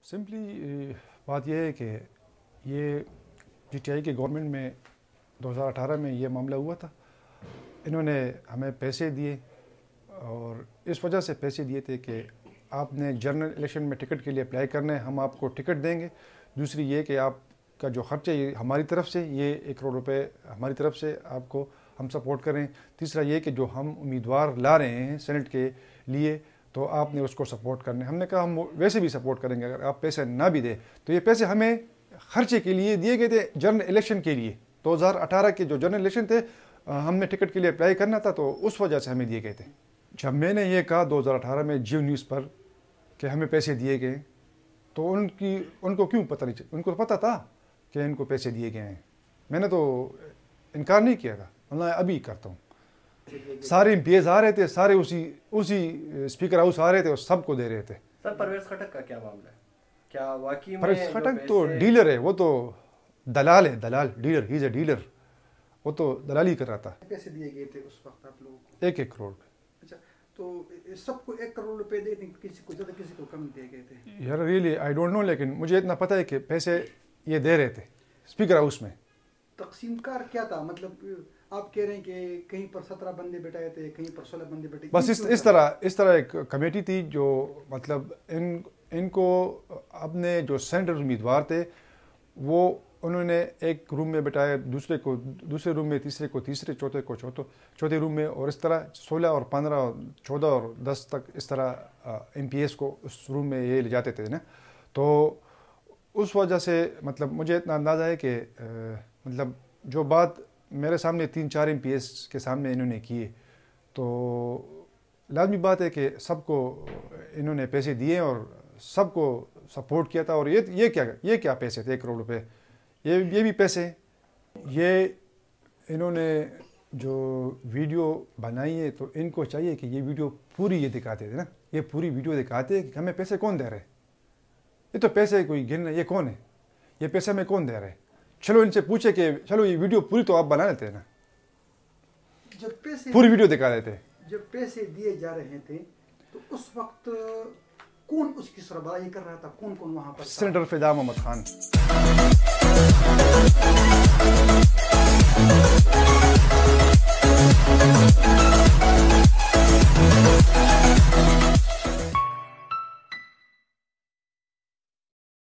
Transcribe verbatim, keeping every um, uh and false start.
Simply بات یہ ہے کہ یہ پی ٹی آئی کے گورنمنٹ میں دو ہزار اٹھارہ میں یہ معاملہ ہوا تھا. انہوں نے ہمیں پیسے دیے اور اس وجہ سے پیسے دیے تھے کہ آپ نے جنرل الیکشن میں ٹکٹ کے لیے اپلائی کرنا ہے, ہم آپ کو ٹکٹ دیں گے. دوسری یہ کہ آپ کا جو خرچہ یہ ہماری طرف سے یہ ایک کروڑ روپے ہماری طرف سے آپ کو ہم سپورٹ کریں. تیسرا یہ کہ جو ہم امیدوار لا رہے ہیں سینٹ کے لیے تو آپ نے اس کو سپورٹ کرنا ہے. ہم نے کہا ہم ویسے بھی سپورٹ کریں گے اگر آپ پیسے نہ بھی دیں. تو یہ پیسے ہمیں خرچے کے لیے دیے گئے تھے جنرل الیکشن کے لیے. دو ہزار اٹھارہ کے جو جنرل الیکشن تھے ہم نے ٹکٹ کے لیے اپلائی کرنا تھا تو اس وجہ سے ہمیں دیے گئے تھے. جب میں نے یہ کہا دو ہزار اٹھارہ میں جیو نیوز پر کہ ہمیں پیسے دیے گئے تو ان کی ان کو کیوں پتہ نہیں, ان کو پتہ تھا کہ ان کو پیسے دیے گئے ہیں. میں نے تو انکار نہیں کیا تھا, میں ابھی کرتا ہوں. سارے ایم پی ایز آ رہے تھے, سارے اسی اسی اسپیکر ہاؤس آ رہے تھے اور سب کو دے رہے تھے. سر پرویز خٹک کا کیا معاملہ ہے؟ کیا واقعی میں پرویز خٹک تو ڈیلر ہے, وہ تو دلال ہے, دلال dealer, he is a dealer. وہ تو دلالی کر رہا تھا. پیسے دیے گئے تھے اس وقت آپ لوگوں کو؟ ایک ایک کروڑ. اچھا, تو سب کو ایک کروڑ روپے دے دیں, کسی کو زیادہ کسی کو کم دیے گئے تھے؟ یار ریئلی آئی ڈونٹ نو, لیکن مجھے اتنا پتہ ہے کہ پیسے یہ دے رہے تھے اسپیکر ہاؤس میں. تقسیم کار کیا تھا؟ مطلب آپ کہہ رہے ہیں کہ کہیں پر سترہ بندے بٹھائے تھے, کہیں پر سولہ بندے بٹھائے. بس اس اس طرح اس طرح ایک کمیٹی تھی جو مطلب ان ان کو اپنے جو سینٹر امیدوار تھے وہ انہوں نے ایک روم میں بٹھایا, دوسرے کو دوسرے روم میں, تیسرے کو تیسرے, چوتھے کو چوتھے چوتھے روم میں, اور اس طرح سولہ اور پندرہ اور چودہ اور دس تک اس طرح ایم پی ایس کو اس روم میں یہ لے جاتے تھے نا. تو اس وجہ سے مطلب مجھے اتنا اندازہ ہے کہ مطلب جو بات میرے سامنے تین چار ایم پی ایس کے سامنے انہوں نے کیے تو لازمی بات ہے کہ سب کو انہوں نے پیسے دیے اور سب کو سپورٹ کیا تھا. اور یہ یہ کیا یہ کیا پیسے تھے, ایک کروڑ روپے, یہ یہ بھی پیسے. یہ انہوں نے جو ویڈیو بنائی ہے تو ان کو چاہیے کہ یہ ویڈیو پوری یہ دکھاتے تھے نا, یہ پوری ویڈیو دکھاتے کہ ہمیں پیسے کون دے رہے. یہ تو پیسے کوئی گن, یہ کون ہے, یہ پیسے ہمیں کون دے رہے. چلو ان سے پوچھے کہ چلو یہ ویڈیو پوری تو آپ بنا لیتے ہیں نا, جب پیسے پوری ویڈیو دکھا دیتے. جب پیسے دیے جا رہے تھے تو اس وقت کون اس کی سربراہی کر رہا تھا, کون کون وہاں پر؟ سینیٹر فیضان احمد خان.